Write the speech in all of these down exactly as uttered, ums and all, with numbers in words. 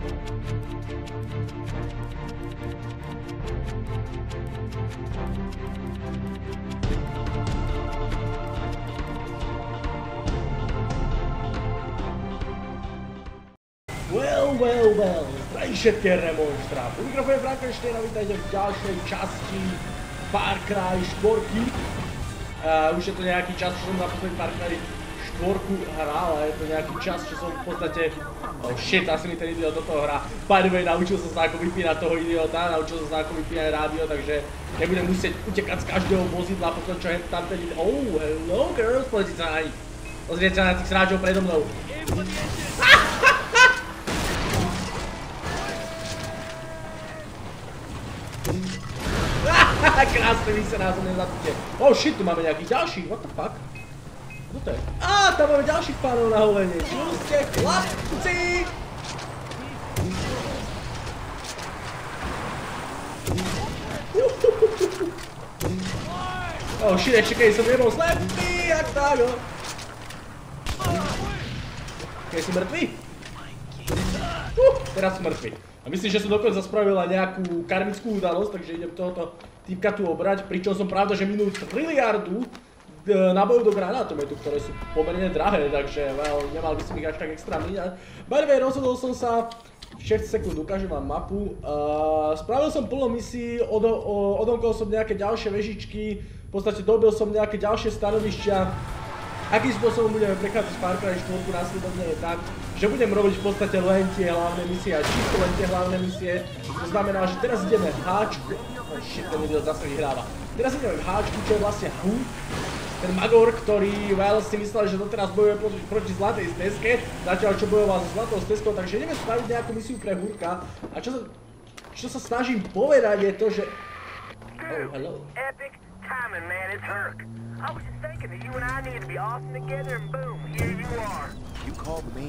Well, well, well, zdravím všetké remonstra. Po mikrofóne Frankensteina, vítajte v ďalšej časti Far Cry štyri. Uh, už je to nejaký čas, čo som na posledný Far Cry štyri hral, ale je to nejaký čas, čo som v podstate... Oh shit, asi mi ten idiot do toho hrá. By the way, naučil som sa ako vypínať toho idiota, naučil som sa ako vypínať rádio, takže nebudem musieť utekať z každého vozidla, potom čo je tam ten idiot... Oh, hello girls, pozrite sa na nich. Pozrite sa na tých sráčov predo mnou. Krásne vyserá, som nezapíte. Oh shit, tu máme nejakých ďalších, what the fuck? Kto to je? Á, tam máme ďalších pánov na hovenie. Čo ste chlapci? Oh shit, ešte keď som nebol slepý, jak tak, jo. Keď som mŕtvý? Uh, teraz som mŕtvý. A myslím, že som dokonca spravila nejakú karmickú udalosť, takže idem tohoto týpka tu obrať, pričom som pravda, že minul triliardu nábojov do granátometu, ktoré sú pomerne drahé, takže well, nemal by som ich až tak extra míňať. By the way, rozhodol som sa, šesť sekúnd, ukážem vám mapu. Uh, spravil som plno misií, od, odomkol som nejaké ďalšie vežičky, v podstate dobil som nejaké ďalšie stanovištia. Akým spôsobom budeme prechádzať z Far Cry štyri následovne je tak, že budem robiť v podstate len tie hlavné misie a čisto len tie hlavné misie. To znamená, že teraz ideme háčku. Oh shit, ten idiot zase vyhráva. Teraz ideme v háčku, čo je vlastne Hu. Ten Magor, ktorý well, si myslel, že doteraz bojuje proti, proti zlatej steske, zatiaľ čo bojoval so zlatou steskou, takže ideme spraviť nejakú misiu pre Hurka. A čo sa, čo sa snažím povedať je to, že... Oh, hello. Timing, man, it's Herc. I was just thinking that you and I need to be awesome together, and boom, here you are. You called me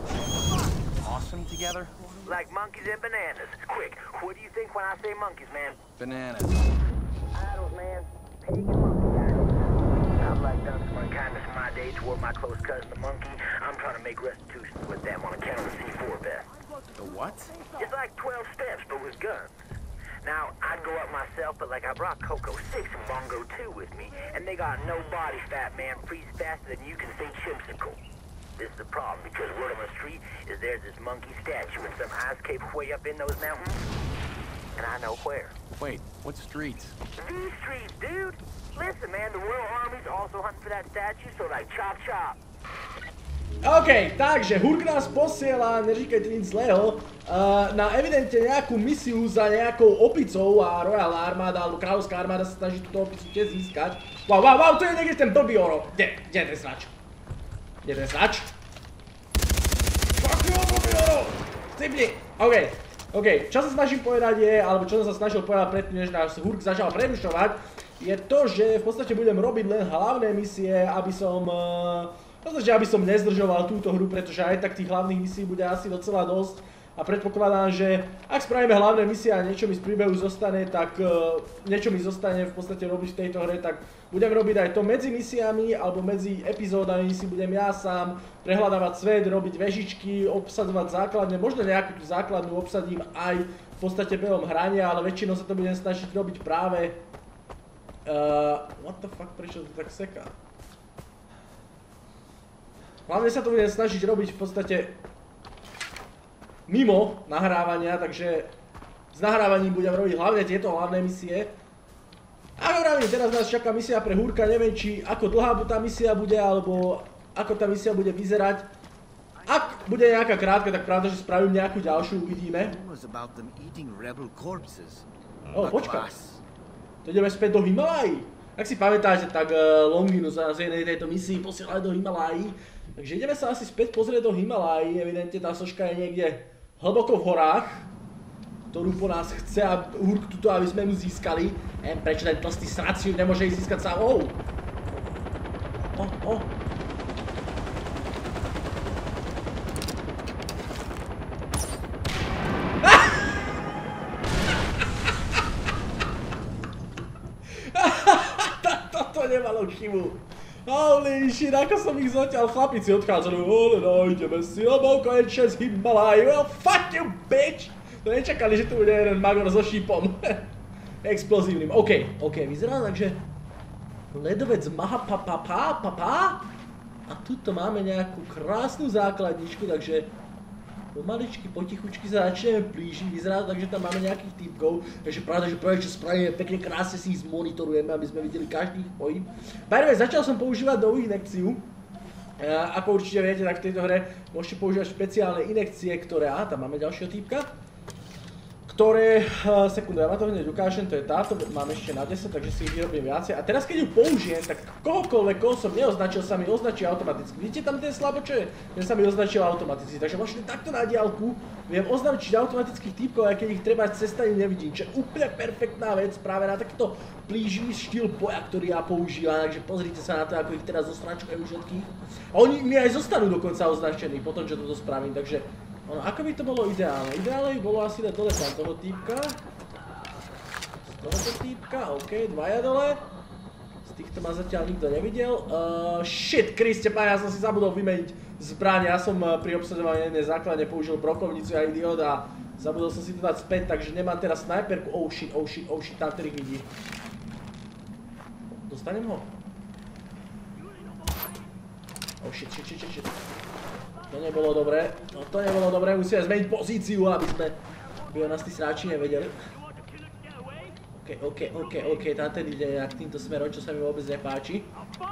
awesome together? Like monkeys and bananas. Quick, what do you think when I say monkeys, man? Bananas. Idols, man. Pagan monkey. I've like done some unkindness in my day toward my close cousin, the monkey. I'm trying to make restitution with them on account of the C four vest. The what? It's like twelve steps, but with guns. Now, I'd go up myself, but like I brought Coco six and Bongo two with me, and they got no body fat, man, freeze faster than you can say chimsicle. This is the problem, because word on the street is there's this monkey statue in some ice cave way up in those mountains, and I know where. Wait, what streets? These streets, dude! Listen, man, the Royal Army's also hunting for that statue, so like chop chop. OK, takže Hurk nás posiela, neříkajte nič zlého, uh, na evidentne nejakú misiu za nejakou opicou a Royal Armáda, alebo kráľovská armáda sa snaží túto opicu tiež získať. Wow, wow, wow, to je niekde ten blbý oro. Kde? Kde je ten srač? Kde je ten srač? Fuck you, blbý oro! Cipni! OK, OK, čo sa snažím povedať je, alebo čo som sa snažil povedať predtým, než nás Hurk začal prerušovať, je to, že v podstate budem robiť len hlavné misie, aby som... Uh, Pretože aby som nezdržoval túto hru, pretože aj tak tých hlavných misií bude asi docela dosť. A predpokladám, že ak spravíme hlavné misie a niečo mi z príbehu zostane, tak uh, niečo mi zostane v podstate robiť v tejto hre, tak budem robiť aj to medzi misiami, alebo medzi epizódami si budem ja sám prehľadávať svet, robiť vežičky, obsadzovať základne, možno nejakú tú základnú obsadím aj v podstate behom hrania, ale väčšinou sa to budem snažiť robiť práve... Uh, what the fuck, prečo to tak seká? Hlavne sa to budem snažiť robiť v podstate mimo nahrávania, takže s nahrávaním budem robiť hlavne tieto hlavné misie. A hovorím, teraz nás čaká misia pre Hurka, neviem či ako dlhá tá misia bude, alebo ako tá misia bude vyzerať. Ak bude nejaká krátka, tak pravda, že spravím nejakú ďalšiu, uvidíme. O, počkaj. To ideme späť do Himalají. Ak si pamätáte, tak Longinus nás z jednej tejto misii posielali do Himalají. Takže ideme sa asi späť pozrieť do Himalají, evidentne tá soška je niekde hlboko v horách, ktorú po nás chce a Hurk tuto, aby sme ju získali. Neviem prečo ten tlstý srac ju nemôže ich získať sám. Oh! Oh, oh! Toto nemalo chybu. Holy shit, ako som ich zatiaľ, chlapici odchádzali, ale nájdeme si obou konečne z Himalají, well fuck you bitch! To nečakali, že tu bude jeden magor so šípom. Explozívnym, okej, okay, okej, okay, vyzerá tak, že ledovec maha pa pa pa pa pa a tuto máme nejakú krásnu základničku, takže pomaličky, potichučky sa začneme blížiť, vyzerá to tak, že tam máme nejakých týpkov, takže pravda, že prvé, čo spravíme, pekne krásne si ich zmonitorujeme, aby sme videli každý ich pohyb. By the way, začal som používať novú inekciu. Ako určite viete, tak v tejto hre môžete používať špeciálne inekcie, ktoré, aha, tam máme ďalšieho týpka, ktoré, sekundu, ja vám to hneď ukážem, to je táto, máme ešte na desať, takže si ich vyrobím viacej. A teraz keď ju použijem, tak kohokoľvek, koho som neoznačil, sa mi označí automaticky. Vidíte tam ten slabo, čo je? Ten sa mi označil automaticky, takže vlastne takto na diaľku viem označiť automatických týpkov, aj keď ich treba cez stane nevidím, čo je úplne perfektná vec práve na takto blíživý štýl boja, ktorý ja používam, takže pozrite sa na to, ako ich teraz zostračkujem všetkých. A oni mi aj zostanú dokonca označení potom, čo toto spravím, takže ono, ako by to bolo ideálne? Ideálne by bolo asi dať dole tam toho týpka. Z tohoto týpka, ok, dvaja dole. Z týchto ma zatiaľ nikto nevidel. Uh, shit, Kriste, páň, ja som si zabudol vymeniť zbraň. Ja som uh, pri obsadzovaní jednej základne použil brokovnicu a idiot a zabudol som si to dať späť, takže nemám teraz snajperku. Oh shit, oh shit, oh shit, tam ktorých vidí. Dostanem ho? Oh shit, shit, shit, shit, shit. To nebolo dobré, no to nebolo dobré, musíme zmeniť pozíciu, aby sme, by o nás tí sráči nevedeli. Ok, ok, ok, ok, tam ten ide nejak týmto smerom, čo sa mi vôbec nepáči.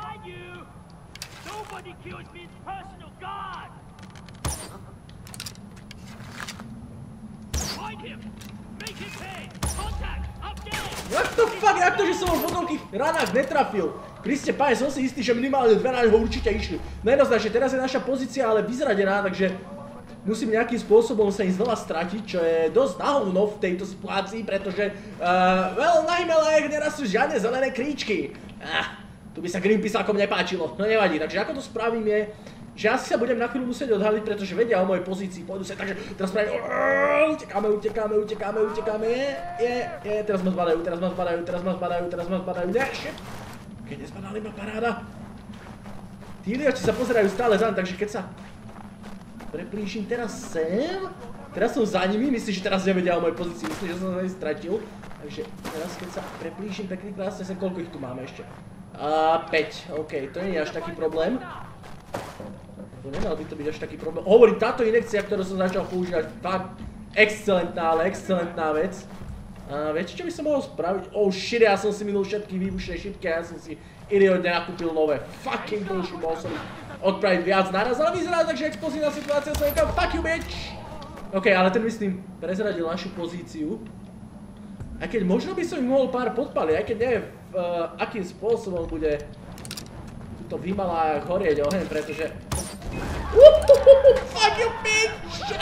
What the fuck, jak to, že som ho v toľkých ranách netrafil? Kriste, páne, som si istý, že minimálne dve rány ho určite išli. No jednoznačne, teraz je naša pozícia ale vyzradená, takže musím nejakým spôsobom sa im znova stratiť, čo je dosť na hovno v tejto situácii, pretože, uh, well, na Himalajách nerastú žiadne zelené kríčky. Ah, tu by sa Greenpeaceákom nepáčilo, no nevadí, takže ako to spravím je, že asi sa budem na chvíľu musieť odhaliť, pretože vedia o mojej pozícii, pôjdu sa, takže teraz spravím, utekáme, utekáme, utekáme, utekáme, je, je, je, teraz ma zbadajú, teraz ma zbadajú, teraz ma zbadajú, teraz ma zbadajú, ne, shit. Keď nezbadali ma paráda. Tí idioti sa pozerajú stále za takže keď sa preplížim teraz sem, teraz som za nimi, myslím, že teraz nevedia o mojej pozícii, myslím, že som sa stratil. Takže teraz keď sa preplížim pekne krásne sem, koľko ich tu máme ešte? A päť, ok, to nie je až taký problém. To nemal by to byť až taký problém. Hovorím, táto inekcia, ktorú som začal používať, fakt excelentná, ale excelentná vec. A viete, čo by som mohol spraviť? Oh shit, ja som si minul všetky výbušné šipky a ja som si idiotne nakúpil nové. Fucking bullshit, mohol som ich odpraviť viac naraz, ale vyzerá tak, že explozívna situácia sa nekam. Fuck you, bitch! Ok, ale ten myslím prezradil našu pozíciu. Aj keď možno by som ich mohol pár podpaliť, aj keď neviem, uh, akým spôsobom bude tuto v Himalájach horieť oheň, pretože... Uhuhuhu, fuck you, bitch!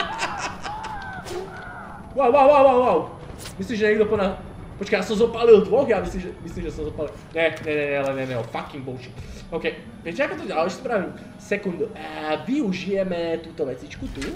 Wow, wow, wow, wow, wow! Myslíš, že niekto po nás... Počkaj, ja som zopálil dvoch? Ja myslím, že, myslím, že som zopálil... Ne, ne, ne, ne, ne, ne, fucking bullshit. Ok, viete, ako to ďalej spravím? Sekundu. A využijeme túto vecičku tu.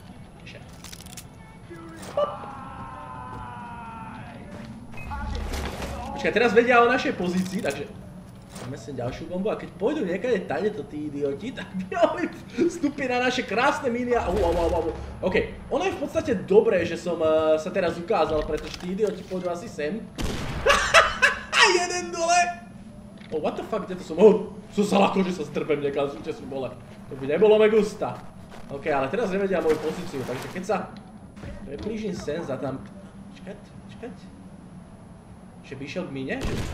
Počkaj, teraz vedia o našej pozícii, takže... Máme sem ďalšiu bombu a keď pôjdu niekade tadeto tí idioti, tak by oni vstúpili na naše krásne miny a... Wow, wow, wow. Ok, ono je v podstate dobré, že som uh, sa teraz ukázal, pretože tí idioti pôjdu asi sem. Jeden dole! Oh, what the fuck, kde to som? Oh, som sa lako, že sa strpem niekam, súča sú bole. To by nebolo megusta. Ok, ale teraz nevedia moju pozíciu, takže keď sa preplížim sem za tam... Čakať, čakať. Že by išiel k mine?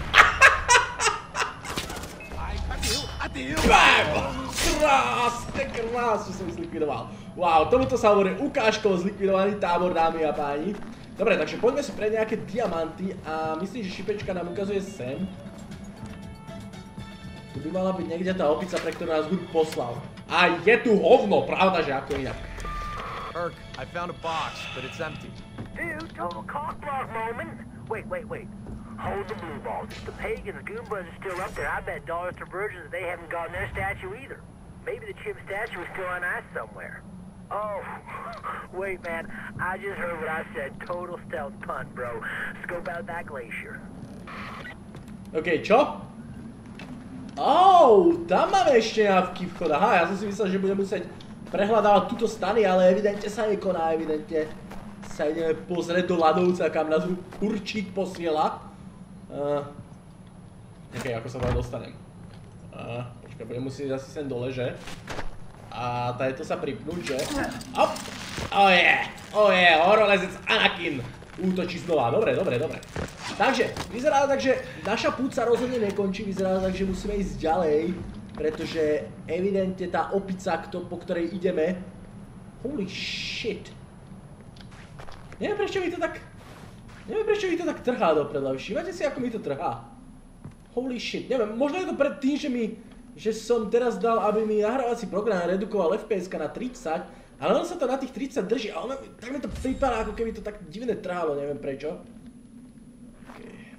Bam! Krásne, krásne som zlikvidoval. Wow, tomuto sa hovorí ukážkovo zlikvidovaný tábor, dámy a páni. Dobre, takže poďme si pre nejaké diamanty a myslím, že šipečka nám ukazuje sem. Tu by mala byť niekde tá opica, pre ktorú nás Hurk poslal. A je tu hovno, pravda, že ako inak. Hurk, I found a box, but it's empty. Dude, total cockblock moment. Wait, wait, wait. Hold the blue balls. If the pagans, Goombas are still up there, I bet dollars to virgins they haven't gotten their statue either. Maybe the chip statue is still on ice somewhere. Oh, wait, man. I just heard what I said. Total stealth punt, bro. Scope out that glacier. OK, čo? Oh, tam máme ešte nejaký vchod. Aha, ja som si myslel, že budem musieť prehľadávať túto stany, ale evidentne sa nekoná, evidentne sa ideme pozrieť do ľadovca, kam nás určík posiela. Uh, Nekej, ako sa tam dostanem. Uh, počkaj, budem musieť asi sem dole, že? A tady to sa pripnúť, že? Op! Oh yeah! Oh yeah! Horolezec Anakin! Útočí znova. Dobre, dobre, dobre. Takže, vyzerá tak, že naša púť sa rozhodne nekončí, vyzerá tak, že musíme ísť ďalej, pretože evidentne tá opica, po ktorej ideme... Holy shit. Neviem, prečo mi to tak... Neviem, prečo mi to tak trhá dopredu. Všímate si, ako mi to trhá? Holy shit. Neviem, možno je to pred tým, že mi... že som teraz dal, aby mi nahrávací program redukoval ef pé eska na tridsať, ale on sa to na tých tridsať drží, ale tak mi to pripadá, ako keby to tak divne trhalo, neviem prečo. Okej,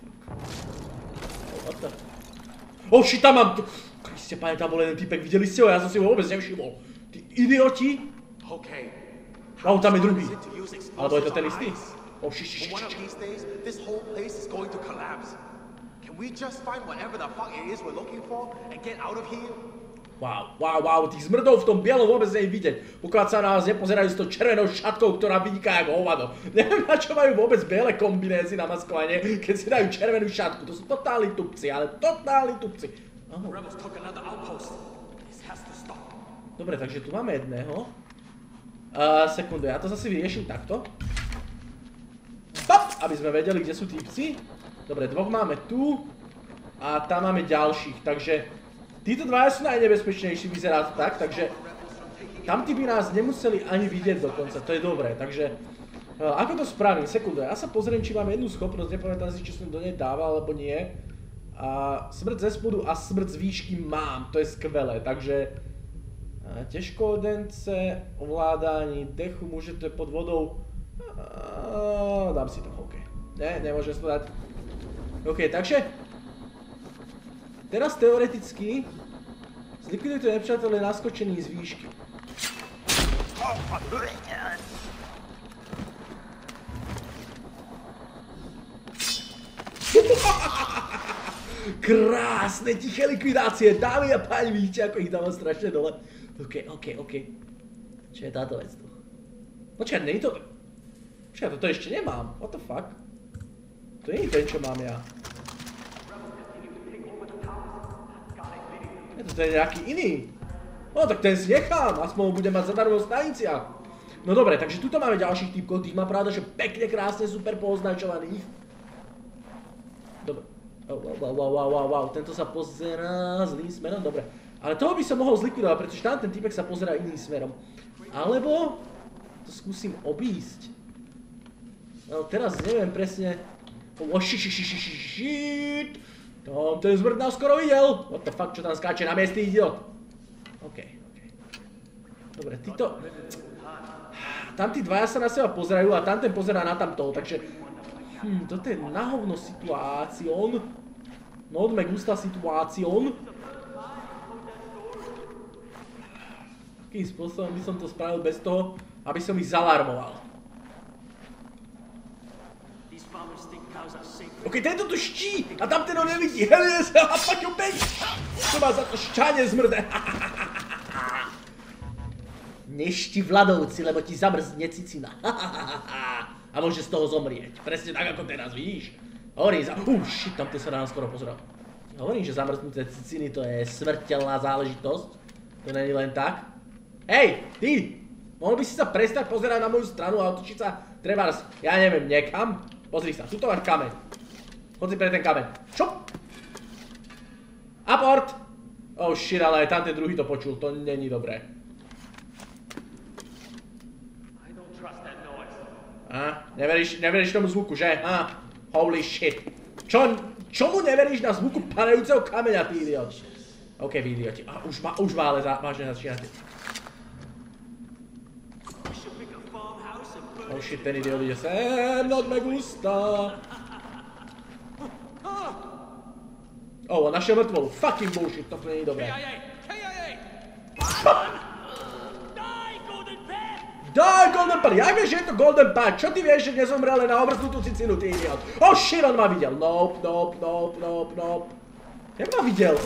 what the... Oh shit, tam mám... Kriste, pane, tam bol jeden týpek, videli ste ho? Ja som si ho vôbec nevšimol. Tí idioti! Oh, tam je druhý. Alebo je to ten istý? Oh shit, shit, shit, shit. We just find whatever the fuck it is we're looking for and get out of here? Wow, wow, wow, tých zmrdov v tom bielom vôbec nie je vidieť. Pokiaľ sa na vás nepozerajú s tou červenou šatkou, ktorá vyniká ako hovado. Neviem, na čo majú vôbec biele kombinézy na maskovanie, keď si dajú červenú šatku. To sú totálni tupci, ale totálni tupci. Oh. Dobre, takže tu máme jedného. Uh, sekundu, ja to zase vyrieším takto. Pop, aby sme vedeli, kde sú týpci. Dobre, dvoch máme tu a tam máme ďalších, takže títo dvaja sú najnebezpečnejší, vyzerá to tak, takže tamtí by nás nemuseli ani vidieť dokonca, to je dobré, takže uh, ako to spravím? Sekundu, ja sa pozriem, či mám jednu schopnosť, nepamätám si, či som do nej dával, alebo nie. A smrť ze spodu a smrť z výšky mám, to je skvelé, takže uh, ťažkoodence, ovládání dechu, môžete pod vodou, uh, dám si to, OK. Ne, nemôžem si to dať. OK, takže teraz teoreticky zlikvidujte nepřátelé naskočený z výšky. Krásne tiché likvidácie, dámy a páni, vidíte, ako ich dávam strašne dole. OK, OK, OK. Čo je táto vec tu? Počkaj, nie je to... Počkaj, toto ešte nemám, what the fuck? To nie je ten, čo mám ja. Je to je nejaký iný. No tak ten si nechám, aspoň ho budem mať zadarmo v staniciach. No dobre, takže tuto máme ďalších typkov, tých má pravda, že pekne, krásne, super pooznačovaných. Dobre. Oh, wow, wow, wow, wow, wow, tento sa pozerá zlým smerom, dobre. Ale toho by som mohol zlikvidovať, pretože tam ten typek sa pozerá iným smerom. Alebo to skúsim obísť. No teraz neviem presne. Oh shit, shit, shit, shit, shit. Tam ten zmrd nás skoro videl. What the fuck, čo tam skáče na mieste, idiot. OK, OK. Dobre, títo... Tam tí dvaja sa na seba pozerajú a tam ten pozerá na tamtoho, takže... Hm, toto je na hovno situácion. Not me gusta situácion. Akým spôsobom by som to spravil bez toho, aby som ich zalarmoval. OK, tento tu ští a tam ten ho nevidí. Hell yes, a fuck you bitch. To má za to šťanie zmrde. Neští v ľadovci, lebo ti zamrzne cicina. A môže z toho zomrieť. Presne tak, ako teraz, vidíš? Hovorím za... Uh, shit, tam ten sa na nás skoro pozeral. Hovorím, že zamrznuté ciciny to je smrteľná záležitosť. To není len tak. Hej, ty! Mohol by si sa prestať pozerať na moju stranu a otočiť sa trebárs, ja neviem, niekam? Pozri sa, tuto máš kameň. Chod si pre ten kameň. Šup! Aport! Oh shit, ale aj tam ten druhý to počul, to není dobré. Á, neveríš, neveríš tomu zvuku, že? Á, holy shit. Čo, čomu neveríš na zvuku padajúceho kameňa, ty idiot? OK, vy idioti. Á, už má, už má ale zá, vážne začínate. Oh shit, ten idiot ide sem, not me gusta. Oh, on našiel mŕtvolu. Fucking bullshit, to nie je dobré. Daj, Golden Pad! Jak vieš, že je to Golden Pad? Čo ty vieš, že nezomrel len na omrznutú cicinu, ty idiot? Oh shit, on ma videl. Nope, nope, nope, nope, nope. Jak ma videl?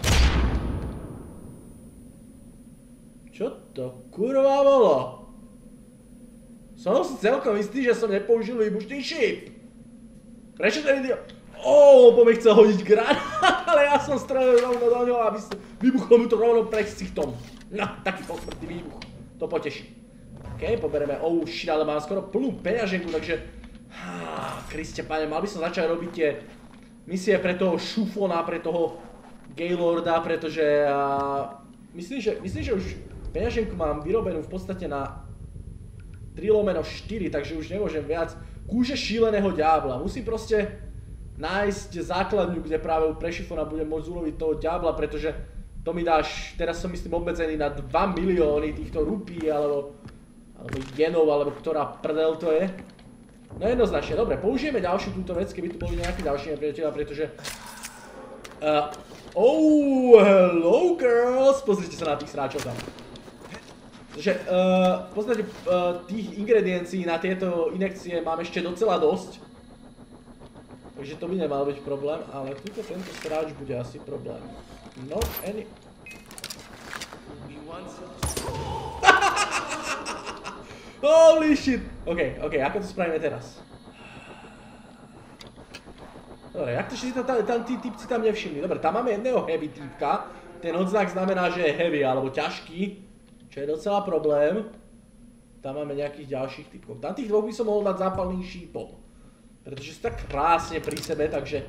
Čo to kurva bolo? Som si celkom istý, že som nepoužil výbušný šíp. Prečo ten idiot? Ó, po mi chcel hodiť granát, ale ja som strelil rovno do ňoho, aby vybuchlo mu to rovno pred ksichtom. No, taký posmrtný výbuch. To poteší. OK, poberieme, oh shit, ale mám skoro plnú peňaženku, takže... Há, Kriste páne, mal by som začať robiť tie misie pre toho šufona, pre toho Gaylorda, pretože... Uh, myslím, že, myslím, že už peňaženku mám vyrobenú v podstate na tri lomeno štyri, takže už nemôžem viac. Kúže šíleného diabla. Musím proste nájsť základňu, kde práve u prešifona budem môcť uloviť toho diabla, pretože to mi dáš, teraz som myslím obmedzený na dva milióny týchto rupí, alebo, alebo jenov, alebo ktorá prdel to je. No jednoznačne, dobre, použijeme ďalšiu túto vec, keby tu boli nejaké ďalšie nepriateľa, pretože... Uh, oh, hello girls! Pozrite sa na tých sráčov tam. Takže uh, v podstate uh, tých ingrediencií na tieto injekcie mám ešte docela dosť. Takže to by nemal byť problém, ale tuto tento stráč bude asi problém. Not any... Holy shit! OK, OK, ako to spravíme teraz? Dobre, jak to, že si tam, tam tí typci tam nevšimli? Dobre, tam máme jedného heavy týpka. Ten odznak znamená, že je heavy alebo ťažký. Čo je docela problém. Tam máme nejakých ďalších typkov. Tam tých dvoch by som mohol dať zápalným šípom. Pretože sú tak krásne pri sebe, takže...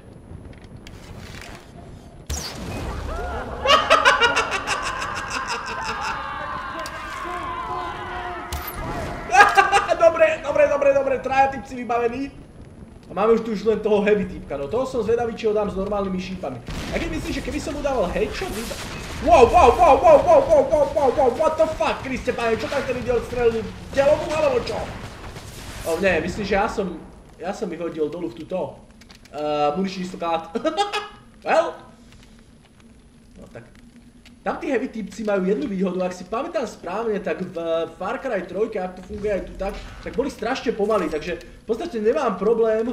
Dobre, dobre, dobre, dobre, traja typci vybavení. A máme už tu už len toho heavy typka, no toho som zvedavý, či ho dám s normálnymi šípami. A keď myslím, že keby som mu dával headshot, vyba... Wow, wow, wow, wow, wow, wow, wow, wow, wow, what the fuck, Kriste páne, čo tam ten idiot strelil? Telomu alebo čo? Oh, nie, myslím, že ja som, ja som ich hodil dolu v túto. Uh, muničný stokát. Well. No tak. Tam tí heavy typci majú jednu výhodu, ak si pamätám správne, tak v Far Cry tri, ak to funguje aj tu tak, tak boli strašne pomalí, takže v podstate nemám problém.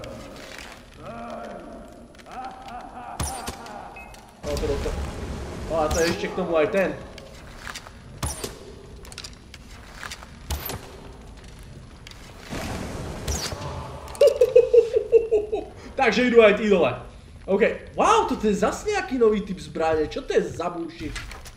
O, to, to. O, a to je ešte k tomu aj ten. Takže idú aj tí dole. OK, wow, toto je zas nejaký nový typ zbrane, čo to je za bullshit?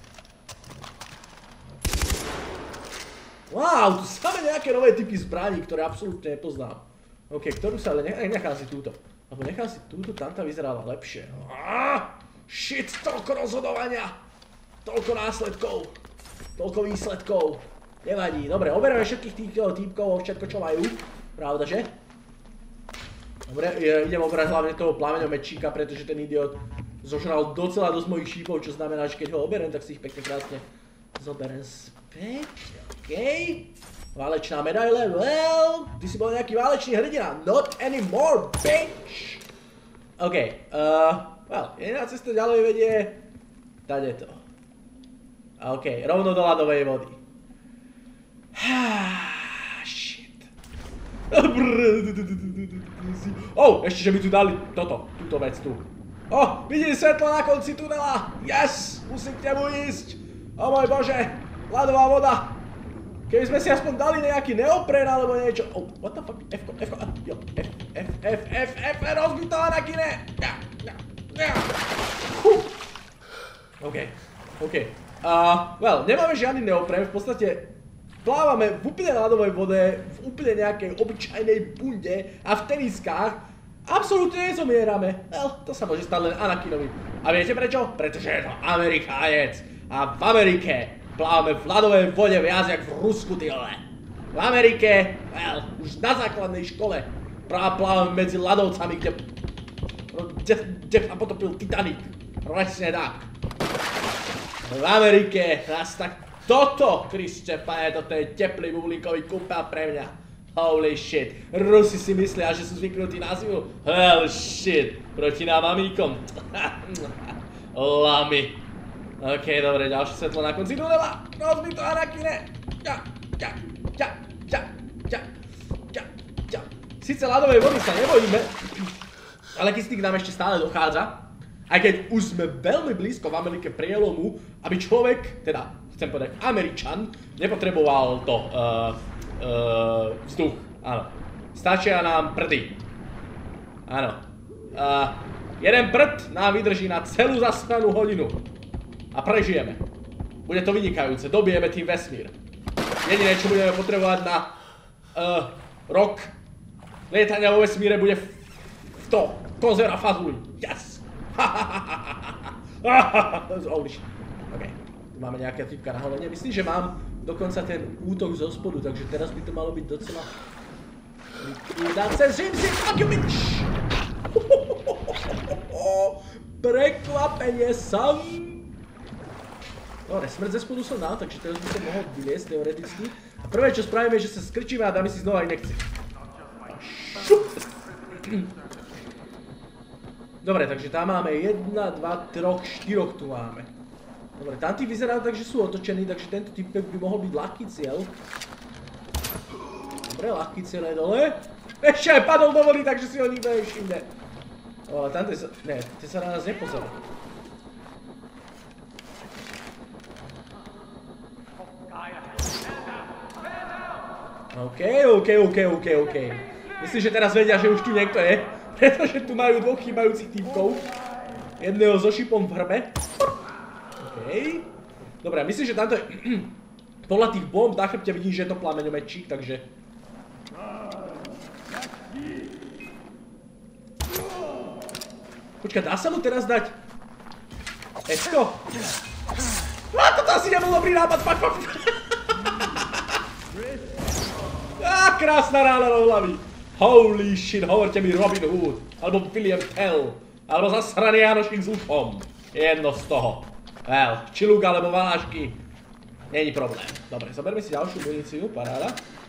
Wow, tu samé nejaké nové typy zbraní, ktoré absolútne nepoznám. OK, ktorú sa ale nechám si túto. Lebo nechám si túto, tamta vyzerala lepšie. Ah, shit, toľko rozhodovania, toľko následkov, toľko výsledkov. Nevadí, dobre, oberieme všetkých týchto týpkov, všetko čo majú, pravda, že? Dobre, idem obrať hlavne toho plameňomečíka, pretože ten idiot zožral docela dosť mojich šípov, čo znamená, že keď ho oberem, tak si ich pekne krásne zoberem späť. OK. Válečná medaile, well, ty si bol nejaký válečný hrdina. Not anymore, bitch! OK, uh, well, jediná cesta ďalej vedie... Tade to. OK, rovno do ľadovej vody. Oh, ešte, že mi tu dali toto, túto vec tu. Oh, vidím svetlo na konci tunela. Yes, musím k nemu ísť. O môj bože, ľadová voda. Keby sme si aspoň dali nejaký neopren alebo niečo. Oh, what the fuck, F-ko, F-ko, jo, F, F, F, F, F, rozbitá na kine. Ja, ja, ja. OK, OK. Uh, well, nemáme žiadny neopren, v podstate... Plávame v úplne ľadovej vode, v úplne nejakej obyčajnej bunde a v teniskách. Absolútne nezomierame. Well, to sa môže stať len Anakinovi. A viete prečo? Pretože je to Amerikánec. A v Amerike plávame v ľadovej vode viac jak v Rusku, tyle. V Amerike, well, už na základnej škole plávame medzi ľadovcami, kde... kde, kde sa potopil Titanic. Presne tak. V Amerike nás tak... Toto, Kriste páne, toto je teplý bublinkový kúpel pre mňa. Holy shit. Rusi si myslia, že sú zvyknutí na zimu. Hell shit. Proti nám amíkom. Lamy. OK, dobre, ďalšie svetlo na konci tunela. Rozbito Anakine. Ja, ja, ja, ja, ja, ja, ja. Sice ľadovej vody sa nebojíme, ale kyslík nám ešte stále dochádza. Aj keď už sme veľmi blízko v Amerike prielomu, aby človek, teda chcem povedať Američan, nepotreboval to uh, uh, vzduch. Áno. Stačia nám prdy. Áno. Uh, jeden prd nám vydrží na celú zasranú hodinu. A prežijeme. Bude to vynikajúce. Dobijeme tým vesmír. Jediné, čo budeme potrebovať na uh, rok lietania vo vesmíre, bude v to. Kozera fazuli. Yes! Holy shit. OK. Tu máme nejaká typka na holenie. Myslím, že mám dokonca ten útok zo spodu, takže teraz by to malo byť docela... Likvidácia Zimzy, fuck you bitch! Prekvapenie som! Dobre, smrť ze spodu som dal, takže teraz by to mohol vyliesť teoreticky. A prvé, čo spravíme, je, že sa skrčíme a dáme si znova inekcie. Dobre, takže tam máme jedna, dva, troch, štyroch tu máme. Dobre, tamtí vyzerajú tak, že sú otočení, takže tento typek by mohol byť ľahký cieľ. Dobre, ľahký cieľ je dole. Ešte aj padol do vody, takže si ho nikto nevšimne. O, ale tamte sa... Ne, te sa na nás nepozerá. OK, OK, OK, OK, OK. Myslím, že teraz vedia, že už tu niekto je. Pretože tu majú dvoch chýbajúcich týpkov. Jedného so šipom v hrbe. OK. Dobre, myslím, že tamto je... Podľa tých bomb na chrbte vidím, že je to plameňomečík, takže... Počkaj, dá sa mu teraz dať... Esko? Á, toto asi nebol dobrý nápad, fuck, fuck. Á, krásna rána do hlavy. Holy shit, hovorte mi Robin Hood, alebo William Tell, alebo zasraný Janošik s účom. Jedno z toho. Well, čilúk alebo valášky. Není problém. Dobre, zoberme si ďalšiu muníciu, paráda.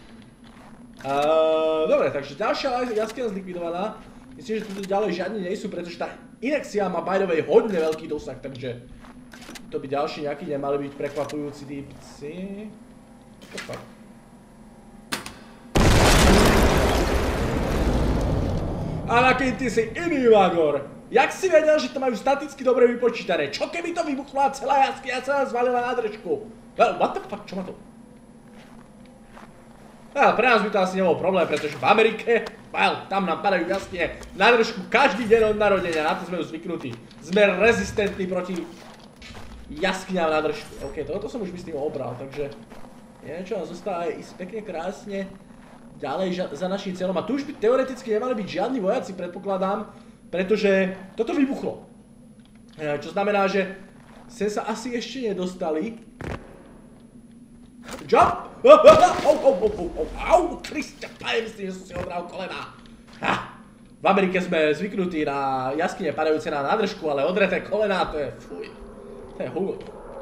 Uh, dobre, takže ďalšia jaskyňa zlikvidovaná. Myslím, že tu ďalej žiadne nie sú, pretože tá inekcia má by the way hodne veľký dosah, takže to by ďalší nejaký nemali byť prekvapujúci týpci. Opa. Ale keď ty si iný Magor, jak si vedel, že to majú staticky dobre vypočítané? Čo keby to vybuchlo a celá jaskyňa sa zvalila na držku? Well, what the fuck, čo má to? Ale pre nás by to asi nebol problém, pretože v Amerike, well, tam nám padajú jaskyne na držku každý deň od narodenia, na to sme už zvyknutí. Sme rezistentní proti jaskyňam na držku. OK, toto som už myslím obral, takže neviem, čo nám zostáva ísť pekne krásne ďalej za naším cieľom. A tu už by teoreticky nemali byť žiadni vojaci, predpokladám, pretože toto vybuchlo. Čo znamená, že sem sa asi ešte nedostali. Jump! Au, au, au, au, au, au, Kriste, páne, myslím, že som si obral kolena. V Amerike sme zvyknutí na jaskyne padajúce na nádržku, ale odreté kolená, to je fuj. To je húd.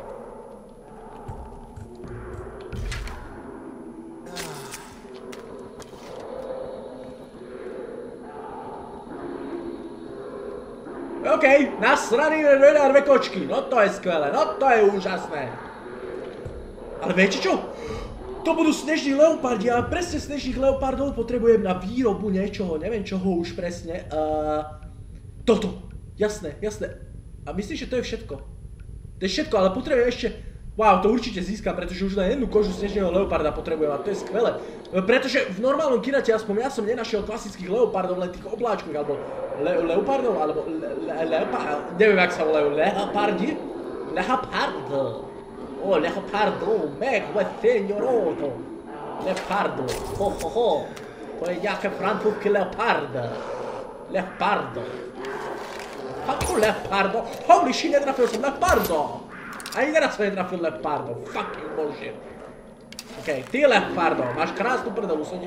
OK, nasraný a dve kočky, no to je skvelé, no to je úžasné. Ale viete čo? To budú snežní leopardi a presne snežných leopardov potrebujem na výrobu niečoho, neviem čoho už presne. Uh, toto, jasné, jasné. A myslím, že to je všetko. To je všetko, ale potrebujem ešte... Wow, to určite získam, pretože už len jednu kožu snežného leoparda potrebujem a to je skvelé. Pretože v normálnom kinate aspoň ja som nenašiel klasických leopardov, len tých obláčkových, alebo le leopardov, alebo le leopard... Neviem, jak sa volajú, leopardi? Leopardo. Oh, leopardo, megve señoroto. Leopardo, ho ho ho. To je nejaké francúzsky leopard. Leopardo. Fuck leopardo. Holy shit, netrafil som leopardo. Ani teraz som netrafil leopardo. Fucking bullshit. OK, ty leopardo, máš krásnu prdelu, som ti...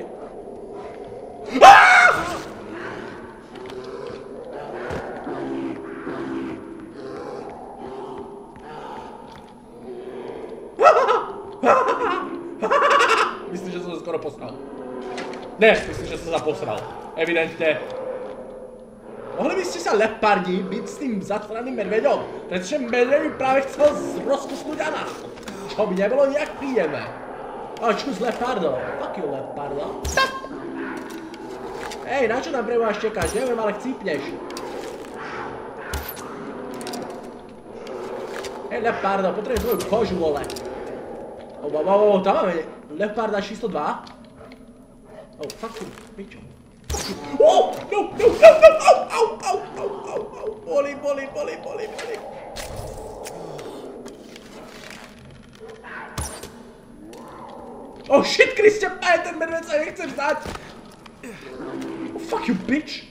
Myslím, že som sa skoro posral. Ne, myslím, že som sa posral. Evidentne. Mohli by ste sa leopardi byť s tým zatvoreným medveďom, pretože medveď by práve chcel rozkusnúť Jana. Čo by nebolo nejak príjemné. Ale čus leopardo. Fuck you leopardo. Stop! Hej, na čo nám preboha štekáš? Neviem, ale chcípneš. Hej, Leopardo, potrebujem tvoju kožu, vole. Oh, wow, wow, wow, tam máme Leoparda číslo dva. Oh, fuck you, bičo. Oh, no, no, no, no, au, au, au, au, au, au, boli, boli, boli, boli, boli. Oh shit, Christian, páj, ten medveď sa nechce vzdať. Oh, fuck you, bitch.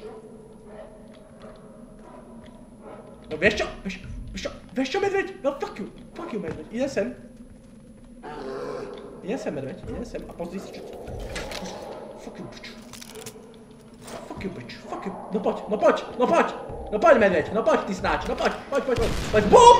No vieš čo, vieš, vieš čo, vieš čo, medveď? No fuck you, fuck you, medveď, ide sem. Ide sem, medveď, ide sem a pozri si čo. Fuck you, bitch. Fuck you, bitch, fuck you. No poď, no poď, no poď. No poď, medveď, no poď, ty snáč, no poď, poď, poď, poď. Poď, BUM!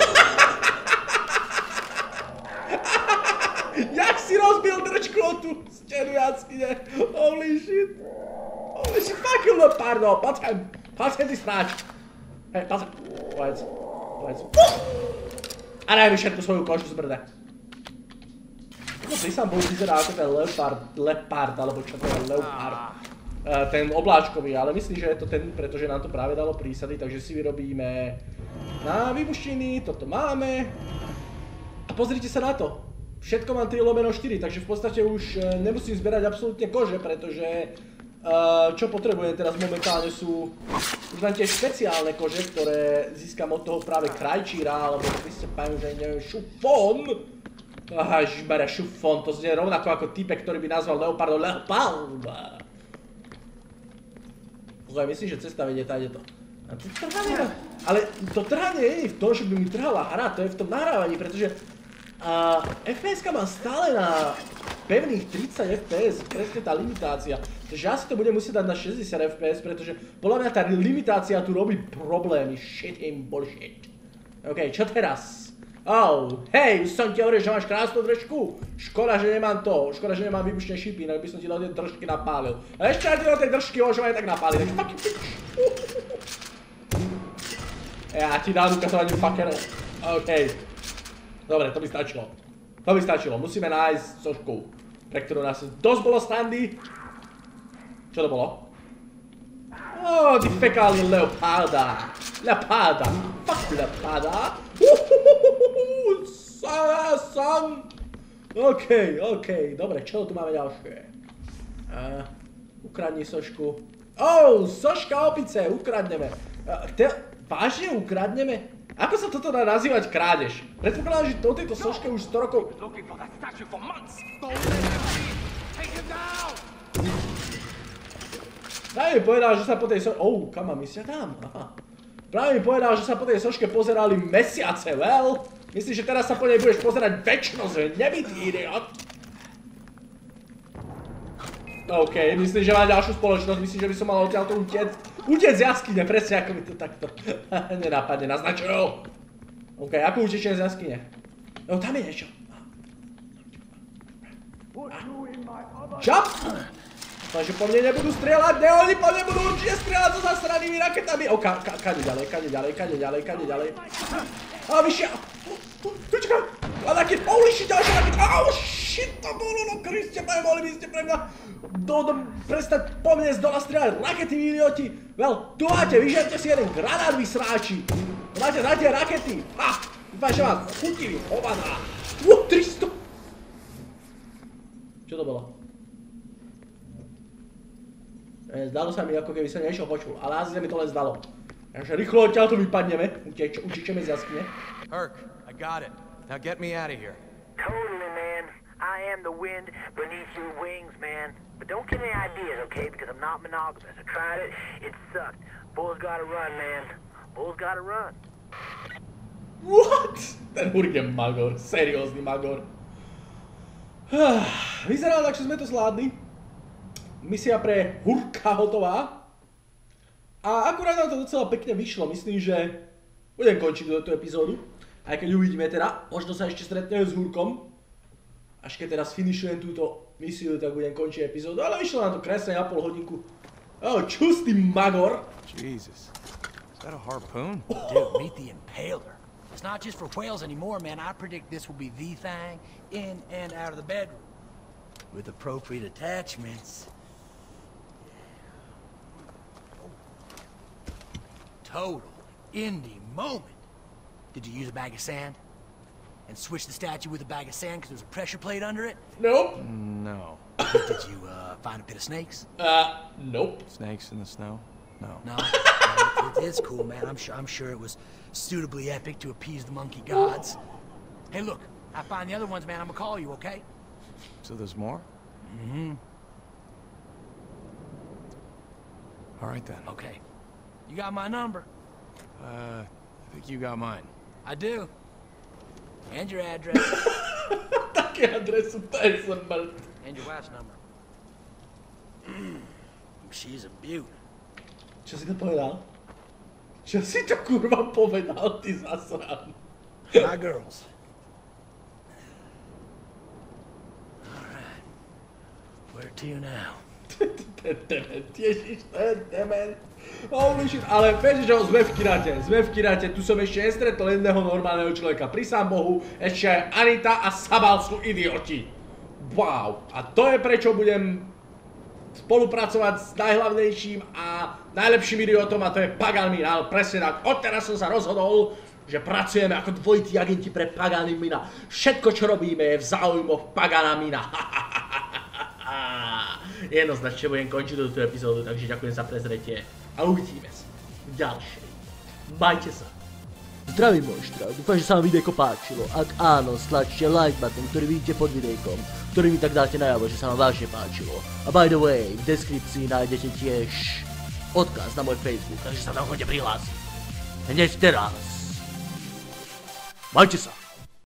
Jak si rozbil držku o tú stenu jaskyne. Holy shit. Holy shit, fuck you, Leopardo, poď sem, poď sem, ty snáč. Hej, poď sem, povedz, povedz. A daj mi všetku svoju kožu z brde. No, ty sám bol vyzerá ako ten leopard, leopard, alebo čo to je, leopard. Uh, ten obláčkový, ale myslím, že je to ten, pretože nám to práve dalo prísady, takže si vyrobíme na výbuštiny, toto máme. A pozrite sa na to. Všetko mám tri lomeno štyri, takže v podstate už nemusím zberať absolútne kože, pretože uh, čo potrebujem teraz momentálne sú už len tie špeciálne kože, ktoré získam od toho práve krajčíra, alebo vy ste pájú, že neviem, šufón. Aha, žbere, šufón, to znie rovnako ako typek, ktorý by nazval Leopardo Leopard. Pozor, myslím, že cesta vedie tady to. A to trhanie, ale to trhanie nie je v tom, že by mi trhala hra, to je v tom nahrávaní, pretože uh, ef pé eska má stále na pevných tridsať ef pé es, presne tá limitácia. Takže ja si to budem musieť dať na šesťdesiat ef pé es, pretože podľa mňa tá limitácia tu robí problémy. Shit him bullshit. OK, čo teraz? Oh, hej, už som ti hovoril, že máš krásnu držku. Škoda, že nemám to. Škoda, že nemám výbušné šipy, inak by som ti do tej držky napálil. A ešte aj ty do tej držky môžem aj tak napáliť, takže fuck you, bitch. Ja ti dám ukazovanie fuckerov. OK. Dobre, to by stačilo. To by stačilo. Musíme nájsť sošku, pre ktorú nás dosť bolo standy. Čo to bolo? Oh, ty fekálny leoparda. Leoparda. Fuck leoparda. Uhuhuhuhu, son. OK, OK. Dobre, čo tu máme ďalšie? Uh, ukradni sošku. Oh, soška opice, ukradneme. Uh, te, vážne ukradneme? Ako sa toto dá nazývať krádež? Predpokladám, že o tejto soške už sto rokov... Práve mi povedal, že sa po tej soške... Oh, kam mám ísť? Ja tam, aha. Práve mi povedal, že sa po tej soške pozerali mesiace, well. Myslím, že teraz sa po nej budeš pozerať večnosť, nebitý idiot. OK, myslím, že má ďalšiu spoločnosť, myslím, že by som mal odtiaľto utiec. Utiec z jaskyne, presne ako mi to takto nenápadne naznačujú. OK, ako utečiem z jaskyne? No, tam je niečo. Jump! Takže po mne nebudú strieľať, ne, oni po mne budú určite strieľať so zasranými raketami. O, kade ďalej, kade ďalej, kade ďalej, kade ďalej. A vyššia. Počkaj, a raket, holy shit, ďalšia raket. Au, shit, to bolo, no Kriste, pane, mohli by ste pre mňa prestať po mne z dola strieľať rakety, vy idioti. Well, tu máte, vyžerte si jeden granát, vy sráči. Tu máte za tie rakety. Ha, dúfam, že vás chutili, hovadá. Uh, tristo. Čo to bolo? Zdalo sa mi, ako keby sa niečo počul, ale asi sa mi to len zdalo. Takže rýchlo odtiaľ tu vypadneme, učičeme z jaskyne. Herc, I got it. Now get me out of here. Totally, man. I am the wind beneath your wings, man. But don't get any ideas, okay? Because I'm not monogamous. I tried it. It sucked. Bull's gotta run, man. Bull's gotta run. What? Ten Hurk je magor. Seriózny magor. Vyzerá tak, že sme to zvládli. Misia pre Hurka hotová. A akurát nám to docela pekne vyšlo. Myslím, že budem končiť túto epizódu. Aj keď uvidíme teda, možno sa ešte stretneme s Hurkom. Až keď teraz finišujem túto misiu, tak budem končiť epizódu. Ale vyšlo nám to kresne na pol hodinku. Oh, čus, ty magor. Jesus. Is that a harpoon? Dude, meet the Impaler. It's not just for whales anymore, man. I predict this will be the thing in and out of the bedroom. With appropriate attachments. Total indie moment. Did you use a bag of sand? And switch the statue with a bag of sand because there's a pressure plate under it? Nope. No. Did you uh, find a pit of snakes? Uh, nope. Snakes in the snow? No. No. No, it, it is cool, man. I'm sure. I'm sure it was suitably epic to appease the monkey gods. Hey, look. I find the other ones, man. I'm gonna call you, okay? So there's more? Mm-hmm. All right then. Okay. You got my number. Uh, I think you got mine. I do. And your address. Také adresu, to je smrt. And your wife's number. She's a beaut. Čo si to povedal? Čo si to kurva povedal, ty zasran? My girls. Alright. Where to now? Ježiš, to je dement. Holy shit, ale vieš čo, sme v kiráte, sme v kiráte, tu som ešte nestretol jedného normálneho človeka, prisám Bohu, ešte aj Anita a Sabal sú idioti. Wow, a to je prečo budem spolupracovať s najhlavnejším a najlepším idiotom a to je Pagan Min, ale presne tak, odteraz som sa rozhodol, že pracujeme ako dvojití agenti pre Pagana Mina. Všetko čo robíme je v záujmoch Pagana Mina. Jednoznačne budem končiť túto epizódu, takže ďakujem za prezretie a uvidíme sa v ďalšej. Majte sa. Zdravím monštra, dúfam, že sa vám videjko páčilo. Ak áno, stlačte like button, ktorý vidíte pod videjkom, ktorý mi tak dáte najavo, že sa vám vážne páčilo. A by the way, v deskripcii nájdete tiež odkaz na môj Facebook, takže sa tam chodite prihlásiť. Hneď teraz. Majte sa.